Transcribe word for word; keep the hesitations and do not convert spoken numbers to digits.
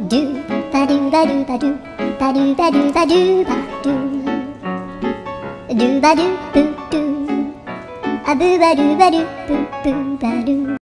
ドゥバドゥバドゥバドゥバドゥバドゥバドゥバドゥドゥバドゥブドゥあぶばるばるブブバル